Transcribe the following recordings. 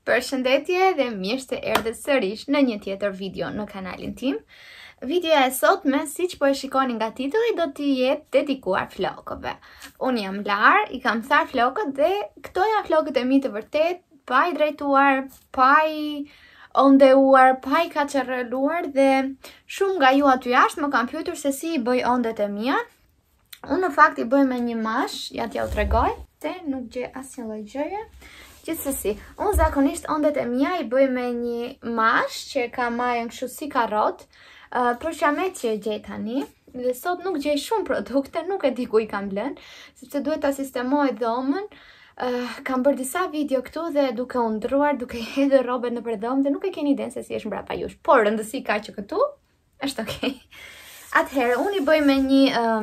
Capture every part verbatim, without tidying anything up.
Përshëndetje dhe mirë se erdhët sërish në një tjetër video në kanalin tim. Videoja e sotme, siç po e shikoni nga titulli, do t'i jetë dedikuar flokëve. Unë jam Lar, i kam tharë flokët dhe këto janë flokët e mi të vërtet, pa i drejtuar, pa i ondeuar, pa i kaçarreluar dhe shumë nga ju aty jashtë më kanë pyetur se si i bëj ondet e mia. Unë në fakt i bëj me një mash, ja t'ja u tregoj, se nuk gjej asnjë lloj gjëje. Gjithsesi, unë zakonisht ondet e mia i bëj me një mash që ka majën kështu si karrot, uh, për shamet që e gjej tani, dhe sot nuk gjej shumë produkte, nuk e di ku i kam lënë, sepse duhet ta sistemoj dhomën. Uh, kam bërë disa video këtu dhe duke u ndruar, duke hedhur rrobat nëpër dhomë dhe nuk e keni idenë se si është mbrapa jush. Por rëndësi ka që këtu është okay. Atëherë, unë i bëj me një,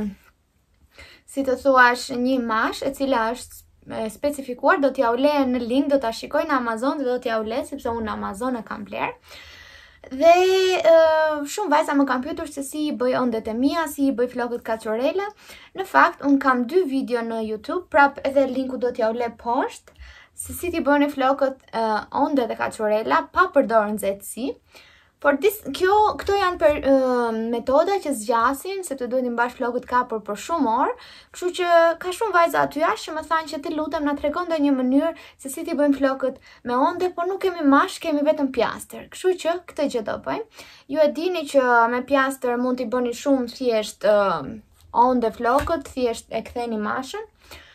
uh, si të thuash, një mash e cila është specifikuar, do t'ja u le në link, do t'a shikoj në Amazon dhe do t'ja u le, sepse unë në Amazon e kam bler. Dhe uh, shumë vajza më kanë pyetur se si i bëj ondet e mia, si i bëj flokët kaçorela. Në fakt, unë kam dy video në YouTube, prap edhe linku do t'ja u le poshtë, se si t'i bëni flokët uh, ondet e kaçorela pa përdorur nxehtësi. Por dis, kjo, këto janë për, uh, metoda që zgjasin, sepse duhet i mbash flokët kapur për shumë orë, kështu që ka shumë vajza aty jashtë që më thanë që ti lutem na tregon ndonjë mënyrë se si ti bëjmë flokët me onde, por nuk kemi mash, kemi vetëm pjastër. Kështu që këtë gjë do bëjmë. Ju e dini që me pjastër mund t'i bëni shumë thjesht uh, onde flokët, thjesht e ktheni mashën,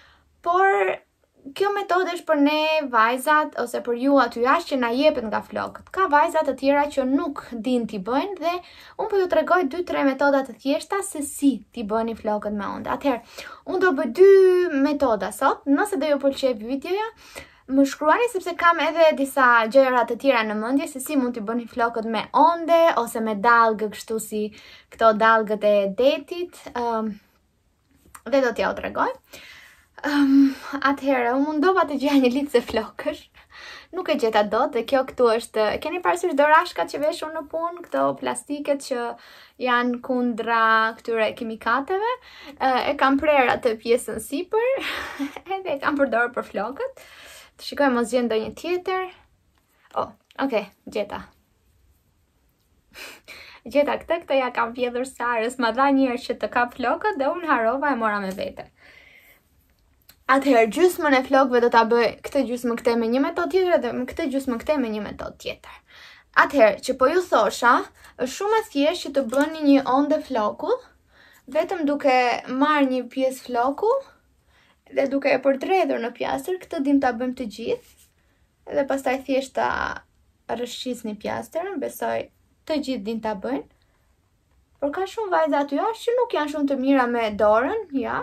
por kjo metodë është për ne vajzat ose për ju aty jashtë që na jepet nga flokët. Ka vajza të tjera që nuk din t'i bëjnë dhe unë po ju tregoj dy tre metoda të thjeshta se si t'i bëni flokët me onde. Atëherë, unë do bëj dy metoda sot. Nëse do ju pëlqej videoja, më shkruani sepse kam edhe disa gjëra të tjera në mendje se si mund t'i bëni flokët me onde ose me dallgë kështu si këto dallgët e detit. Um, dhe do t'ja u tregoj. Um, atëherë, unë mundova të gjeja një lice flokësh, nuk e gjeta dot dhe kjo këtu është, keni parasysh dorashkat që vesh unë në punë, këto plastiket që janë kundra këtyre kimikateve, uh, e kam prerë atë pjesën sipër, edhe e kam përdorur për flokët. Të shikoj mos gjen ndonjë tjetër. Oh, okay, gjeta. Gjeta këtë, këtë ja kam vjedhur Sarës, ma dha një herë që të kap flokët dhe unë harova e mora me vete. Atëherë, gjysmën e flokëve do ta bëj këtë gjysmë këtej me një metodë tjetër dhe këtë gjysmë këtej me një metodë tjetër. Atëherë, që po ju thosha, është shumë e thjeshtë që të bëni një onde floku, vetëm duke marrë një pjesë floku dhe duke e përdredhur në pjastër, këtë dim ta bëjmë të gjithë. Dhe pastaj thjesht ta rrëshqisni pjastërën, besoj të gjithë din ta bëjnë. Por ka shumë vajza aty jashtë që nuk janë shumë të mira me dorën, ja.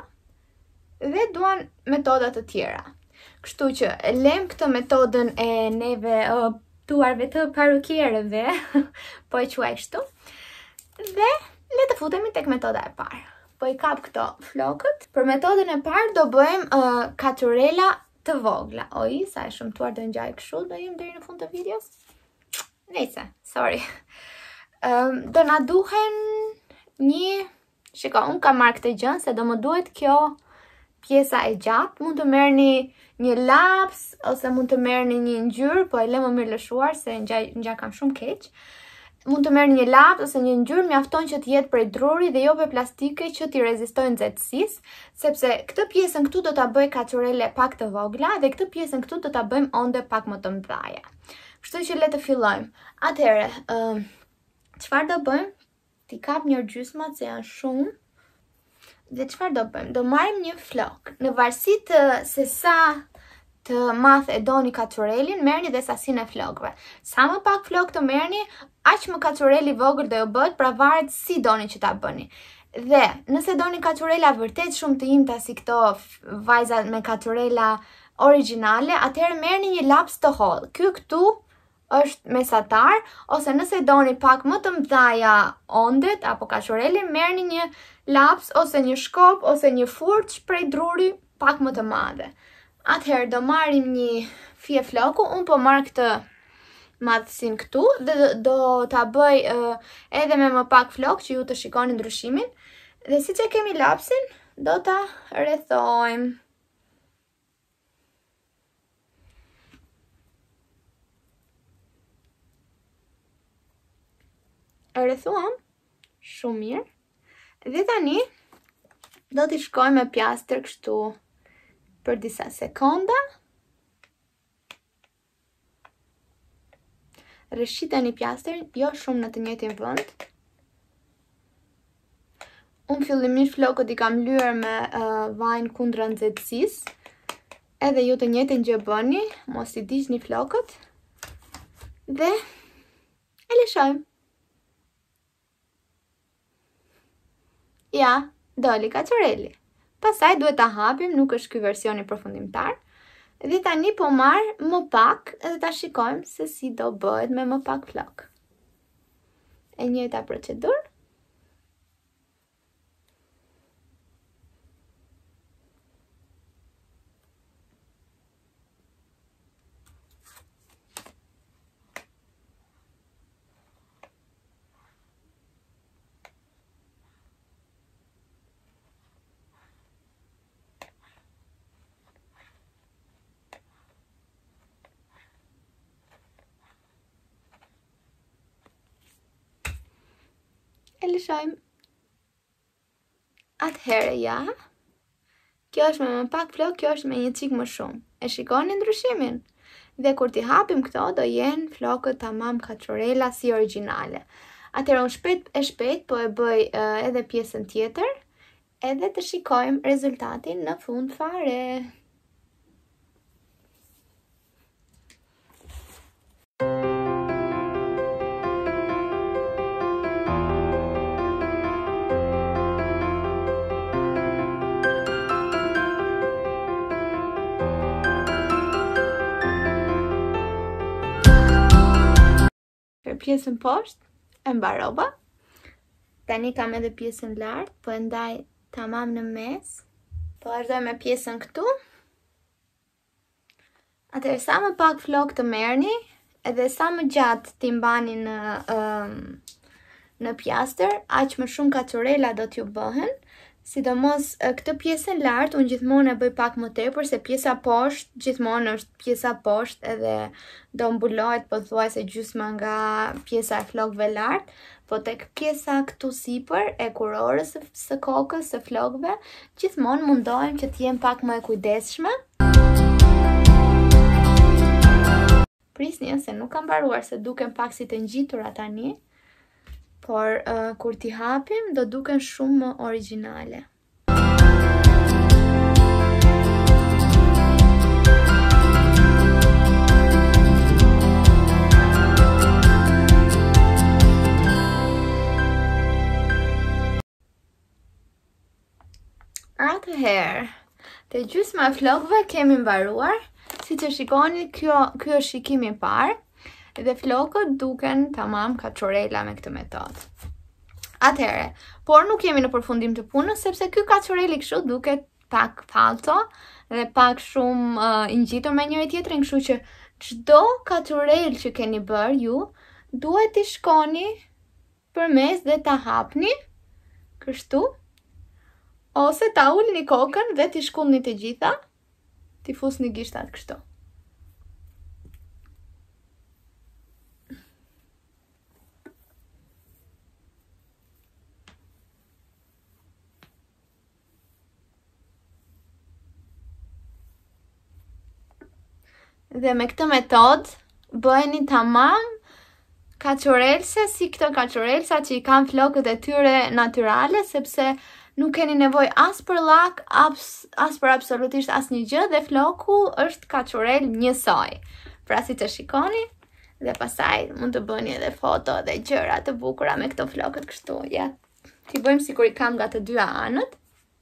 Dhe duan metoda të tjera. Kështu që lem këtë metodën e neve uh, tuarve të parukierëve, po e quaj kështu. Dhe le të futemi tek metoda e parë. Po i kap këto flokët. Për metodën e parë do bëjmë uh, kaçorela të vogla. Oj, sa e shëmtuar do ngjaj kështu, do jem deri në fund të videos. Nëse, sorry. Um, do na duhen një, shiko, unë kam marrë këtë gjën se do më duhet kjo pjesa e gjatë, mund të merrni një laps ose mund të merrni një ngjyrë, po e lë më mirë lëshuar se ngjaj ngjaj kam shumë keq. Mund të merrni një laps ose një ngjyrë, mjafton që të jetë prej druri dhe jo prej plastike që t'i rezistojnë nxehtësisë, sepse këtë pjesën këtu do ta bëj kaçorele pak të vogla dhe këtë pjesën këtu do ta bëjmë onde pak më të mëdha. Kështu që le të fillojmë. Atëherë, ë, çfarë do bëjmë? Ti kap një gjysmë se janë shumë. Dhe çfarë do bëjmë? Do marrim një flok. Në varësi të se sa të madh e doni kaçorelin, merrni dhe sasinë e flokëve. Sa më pak flok të merrni, aq më kaçorel i vogël do ju bëhet, pra varet si doni që ta bëni. Dhe nëse doni kaçorela vërtet shumë të imta si këto vajza me kaçorela origjinale, atëherë merrni një laps të hollë. Ky këtu është mesatar, ose nëse doni pak më të mëdha ondet apo kaçorelin, merrni një laps ose një shkop ose një furç prej druri pak më të madhe. Atëherë do marrim një fije floku, unë po marr këtë madhësin këtu dhe do, do ta bëj uh, edhe me më pak flok që ju të shikoni ndryshimin. Dhe siç e kemi lapsin, do ta rrethojmë. E rrethuam shumë mirë. Dhe tani do t'i shkoj me pjastër kështu për disa sekonda. Rreshiteni pjastrin, jo shumë në të njëjtin vend. Unë fillimisht flokët i kam lyer me uh, vajin kundra nxehtësisë. Edhe ju të njëjtën gjë bëni, mos i diqni flokët. Dhe e lëshojmë. Ja, doli kaçoreli. Pastaj duhet ta hapim, nuk është ky versioni përfundimtar. Dhe tani po marr më pak edhe ta shikojmë se si do bëhet me më pak flok. E njëjta procedurë. E lëshojmë. Atëherë ja. Kjo është me më pak flok, kjo është me një çik më shumë. E shikoni ndryshimin? Dhe kur t'i hapim këto, do jenë flokët tamam kaçorela si origjinale. Atëherë unë shpejt e shpejt po e bëj uh, edhe pjesën tjetër, edhe të shikojmë rezultatin në fund fare. Pjesën poshtë e mbarova. Tani kam edhe pjesën lart, po e ndaj tamam në mes. Po vazhdoj me pjesën këtu. Atëherë sa më pak flok të merrni, edhe sa më gjatë t'i mbani në um, në pjastër, aq më shumë kaçorela do t'ju bëhen. Sidomos këtë pjesën lart unë gjithmonë e bëj pak më tepër se pjesa poshtë gjithmonë është pjesa poshtë edhe do mbulohet pothuajse gjysma nga pjesa e flokëve lart, po tek pjesa këtu sipër e kurorës së kokës së flokëve gjithmonë mundohem që të jem pak më e kujdesshme. Prisni se nuk kam mbaruar se duken pak si të ngjitura tani. Por uh, kur t'i hapim do duken shumë më origjinale. Atëherë, te gjysma e flokëve kemi mbaruar. Siç e shikoni, kjo ky është shikimi i parë. Dhe flokët duken tamam kaçorela me këtë metodë. Atëherë, por nuk jemi në përfundim të punës, sepse ky kaçoreli kështu duket pak falso dhe pak shumë uh, i ngjitur me njëri tjetrin, kështu që çdo kaçorel që keni bërë ju, duhet t'i shkoni përmes dhe ta hapni, kështu, ose ta ulni kokën dhe t'i shkullni të gjitha, t'i fusni gishtat kështu. Dhe me këtë metodë bëheni tamam kaçorelse si këto kaçorelsa që i kanë flokët e tyre natyrale, sepse nuk keni nevojë as për llak, as, as për absolutisht asnjë gjë dhe floku është kaçorel njësoj. Pra si të shikoni, dhe pastaj mund të bëni edhe foto dhe gjëra të bukura me këto flokët kështu. Ja, t'i bëjmë sikur i kam nga të dyja anët.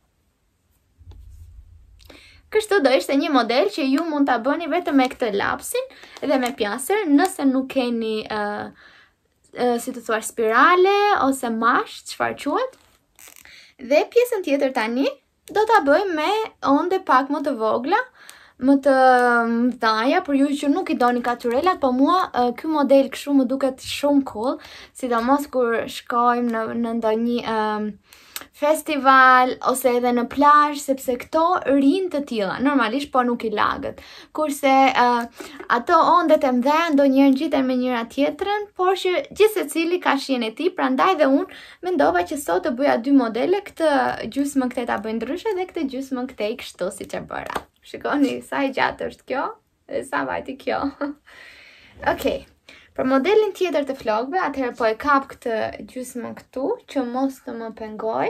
Kështu do ishte një model që ju mund ta bëni vetëm me këtë lapsin dhe me pjastër, nëse nuk keni uh, uh, si të thuar spirale ose mash, çfarë quhet. Dhe pjesën tjetër tani do ta bëj me onde pak më të vogla, më të mëdhaja, për ju që nuk i doni katurelat, po mua uh, ky model kështu më duket shumë cool, sidomos kur shkojmë në, në ndonjë um, festival ose edhe në plazh, sepse këto rinë të tilla, normalisht po nuk i lagët. Kurse uh, ato ondet e mëdha ndonjëherë ngjiten me njëra tjetrën, por që gjithsecili ka shijen e tij, prandaj dhe unë mendova që sot të bëja dy modele, këtë gjysmën këtej ta bëj ndryshe dhe këtë gjysmën këtej kështu siç e bëra. Shikoni sa e gjatë është kjo dhe sa vajti kjo. Okej. Për modelin tjetër të flokëve, atëherë po e kap këtë gjysmën këtu që mos të më pengoj.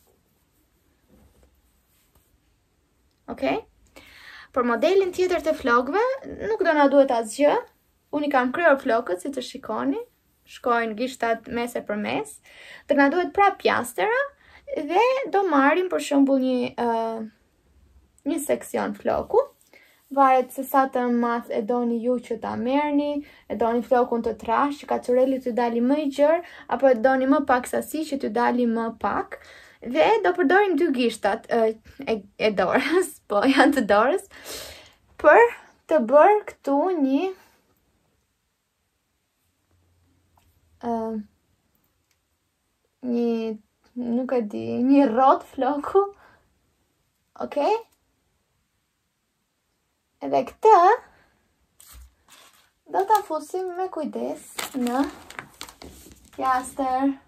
Okej. Për modelin tjetër të flokëve, nuk do na duhet asgjë. Unë i kam kryer flokët, si të shikoni, shkojnë gishtat mes e për mes. Do na duhet prap pjastera dhe do marrim për shembull një uh, një seksion floku. Varet se sa të madh e doni ju që ta merrni, e doni flokun të trash që kaçureli të dali më i gjerë, apo e doni më pak sasi që të dali më pak. Dhe do përdorim dy gishtat e, e, e dorës, po janë të dorës, për të bërë këtu një uh, një nuk e di, një rrot floku. Okej? Edhe këtë do ta fusim me kujdes në pjaster.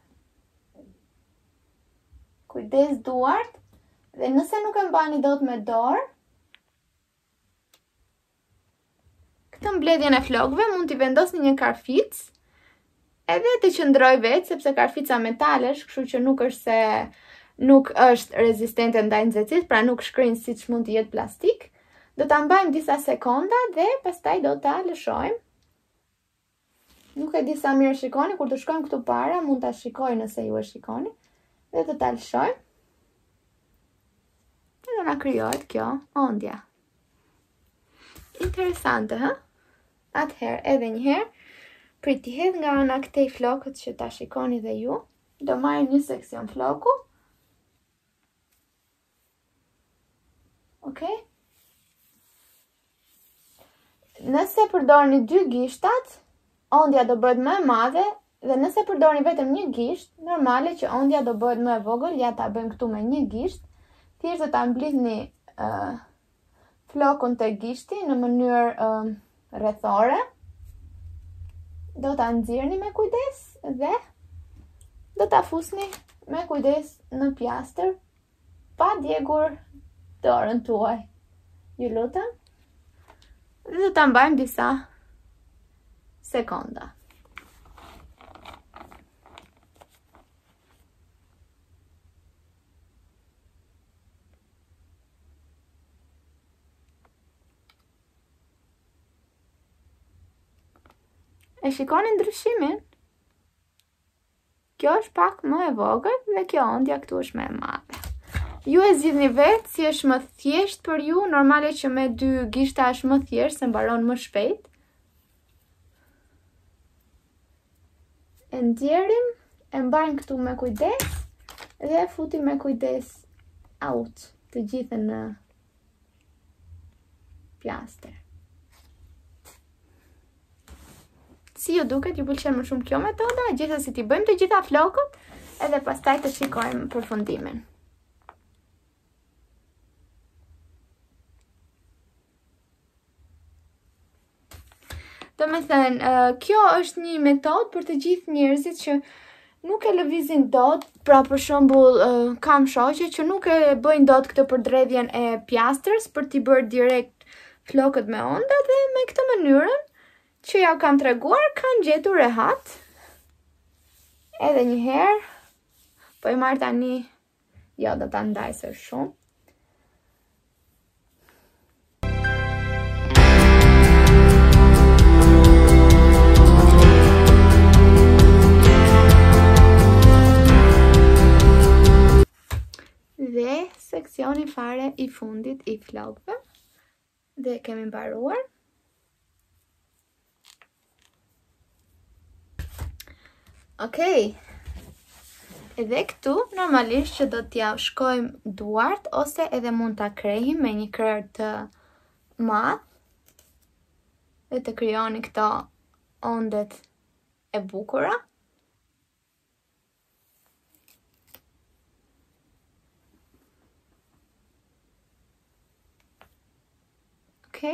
Kujdes duart, dhe nëse nuk e mbani dot me dorë, këtë mbledhjen e flokëve mund t'i vendosni një karfic, edhe të qëndroj vetë, sepse karfica metalesh, kështu që nuk është se nuk është rezistente ndaj nxehtësisë, pra nuk shkrin siç mund të jetë plastik. Do ta mbajmë disa sekonda dhe pastaj do ta lëshojmë. Nuk e di sa mirë shikoni, kur të shkojmë këtu para, mund ta shikoj nëse ju e shikoni. Dhe do ta lëshojmë. Dhe do na krijohet kjo ondja. Interesante, ha? Atëherë, edhe një herë, priti hedh nga ana këtej flokët që ta shikoni dhe ju. Do marrim një seksion floku. Okej? Nëse përdorni dy gishtat, ondja do bëhet më e madhe, dhe nëse përdorni vetëm një gisht, normale që ondja do bëhet më e vogël. Ja ta bëjmë këtu me një gisht. Thjesht do ta mblidhni uh, flokun te gishti në mënyrë uh, rrethore. Do ta nxirrni me kujdes dhe do ta fusni me kujdes në pjastër, pa djegur dorën tuaj. Ju lutem. Dhe do ta mbajmë disa sekonda. E shikoni ndryshimin? Kjo është pak më e vogël dhe kjo ondja këtu është më e madhe. Ju e zgjidhni vetë si është më thjesht për ju, normale që me dy gishta është më thjesht, se mbaron më shpejt. E nxjerrim, e mbajmë këtu me kujdes dhe e futim me kujdes out, të gjithën në pjaster. Si ju duket, ju pëlqen më shumë kjo metoda, gjithsesi t'i bëjmë të gjitha flokët edhe pastaj të shikojmë përfundimin. Do me thënë, uh, kjo është një metodë për të gjithë njerëzit që nuk e lëvizin dot, pra për shembull uh, kam shoqe që nuk e bëjnë dot këtë përdredhjen e pjastrës për t'i bërë direkt flokët me onda, dhe me këtë mënyrën që ja kam treguar kanë gjetur rehat. Edhe një herë, po i marr tani, jo do ta ndaj së shumë. Dhe seksioni fare i fundit i flokëve. Dhe kemi mbaruar. Okej. Edhe këtu normalisht që do t'ja shkojmë duart ose edhe mund ta krejim me një kryer të madh dhe të krijoni këto ondet e bukura. Okay.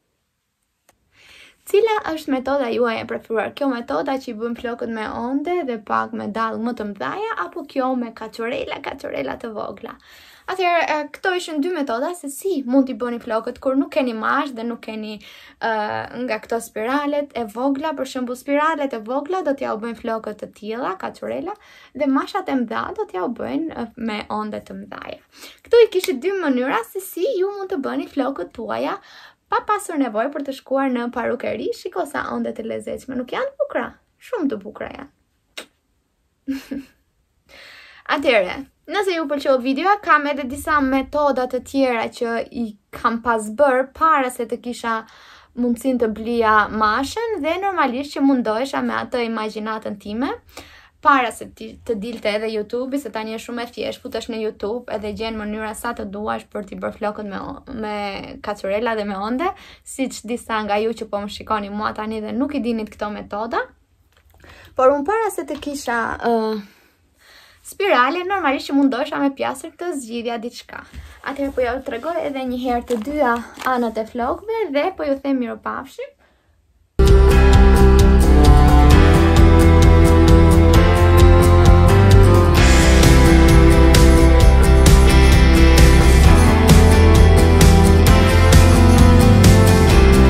Cila është metoda juaj e preferuar? Kjo metoda që i bën flokët me onde dhe pak me dallë më të mëdha, apo kjo me kaçurela, kaçurela të vogla? Atëherë, këto ishin dy metoda se si mund t'i bëni flokët kur nuk keni mash dhe nuk keni uh, nga këto spiralet e vogla. Për shembull, spiralet e vogla do t'ja u bëjnë flokët të tilla, kaçurela, dhe mashat e mëdha do t'ja u bëjnë me onde të mëdha. Këtu i kishit dy mënyra se si ju mund të bëni flokët tuaja pa pasur nevojë për të shkuar në parukeri. Shiko sa onde të lezetshme, nuk janë të bukura? Shumë të bukura janë. Atëherë, nëse ju pëlqeu videoa, kam edhe disa metoda të tjera që i kam pas bërë para se të kisha mundësinë të blija mashën, dhe normalisht që mundohesha me atë imagjinatën time para se të dilte edhe YouTube, se tani është shumë e thjeshtë, futesh në YouTube edhe gjen mënyra sa të duash për t'i bërë flokët me me kaçurela dhe me onde, siç disa nga ju që po më shikoni mua tani dhe nuk i dinit këto metoda. Por unë para se të kisha uh, spirale, normalisht që mundohesha me pjasër të zgjidhja diçka. Atëherë po ju tregoj edhe një herë të dyja anët e flokëve dhe po ju them mirupafshim.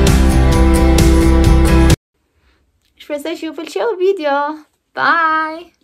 Shpresoj që ju pëlqeu video. Bye!